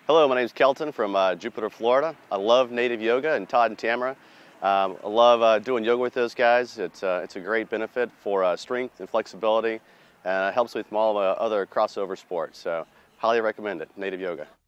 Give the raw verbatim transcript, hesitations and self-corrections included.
Hello, my name is Kelton from uh, Jupiter, Florida. I love native yoga, and Todd and Tamara. Um, I love uh, doing yoga with those guys. It's, uh, it's a great benefit for uh, strength and flexibility, and it helps with all uh, other crossover sports. So highly recommend it, native yoga.